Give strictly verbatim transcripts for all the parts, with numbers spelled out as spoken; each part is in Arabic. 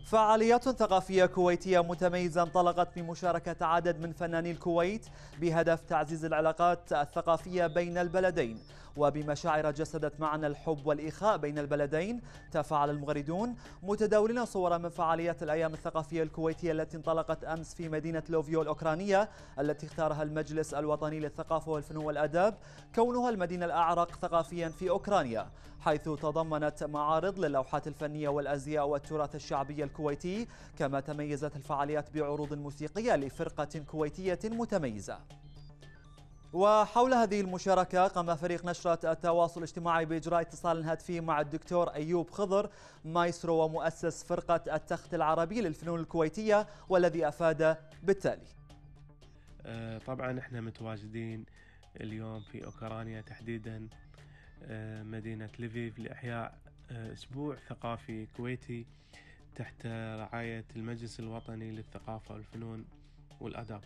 فعاليات ثقافية كويتية متميزة انطلقت بمشاركة عدد من فناني الكويت بهدف تعزيز العلاقات الثقافية بين البلدين. وبمشاعر جسدت معنى الحب والإخاء بين البلدين، تفاعل المغردون متداولين صورا من فعاليات الأيام الثقافية الكويتية التي انطلقت أمس في مدينة لوفيو الأوكرانية، التي اختارها المجلس الوطني للثقافة والفنون والآداب كونها المدينة الأعرق ثقافيا في أوكرانيا، حيث تضمنت معارض للوحات الفنية والأزياء والتراث الشعبي الكويتي. كما تميزت الفعاليات بعروض موسيقية لفرقة كويتية متميزة. وحول هذه المشاركة قام فريق نشرة التواصل الاجتماعي بإجراء اتصال هاتفي مع الدكتور أيوب خضر، مايسترو ومؤسس فرقة التخت العربي للفنون الكويتية، والذي أفاد بالتالي. طبعا احنا متواجدين اليوم في أوكرانيا، تحديدا مدينة ليفيف، لإحياء أسبوع ثقافي كويتي تحت رعاية المجلس الوطني للثقافة والفنون والآداب.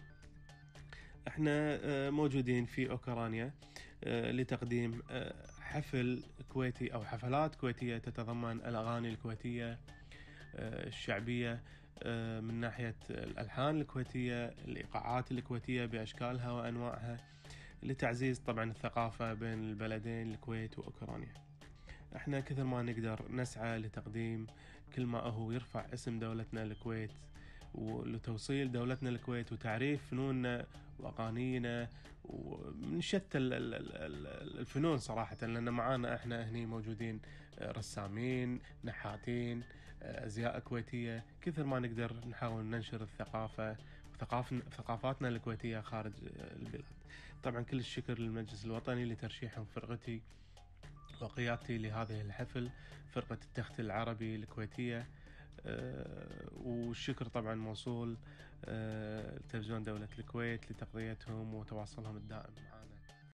احنا موجودين في أوكرانيا لتقديم حفل كويتي أو حفلات كويتية تتضمن الأغاني الكويتية الشعبية من ناحية الألحان الكويتية، الإيقاعات الكويتية بأشكالها وأنواعها، لتعزيز طبعا الثقافة بين البلدين الكويت وأوكرانيا. احنا كثر ما نقدر نسعى لتقديم كل ما هو يرفع اسم دولتنا الكويت، ولتوصيل دولتنا الكويت وتعريف فنوننا وأغانينا ومن شتى الفنون صراحة، لأن معانا احنا هني موجودين رسامين، نحاتين، أزياء كويتية. كثر ما نقدر نحاول ننشر الثقافة وثقافاتنا الكويتية خارج البلاد. طبعا كل الشكر للمجلس الوطني لترشيحهم فرقتي وقيادتي لهذه الحفل، فرقة التخت العربي الكويتية. أه والشكر طبعا موصول أه لتلفزيون دولة الكويت لتغطيتهم وتواصلهم الدائم معنا.